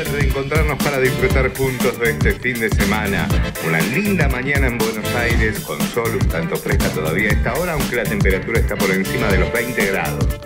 de reencontrarnos para disfrutar juntos de este fin de semana. Una linda mañana en Buenos Aires, con sol un tanto fresca todavía a esta hora, aunque la temperatura está por encima de los 20 grados.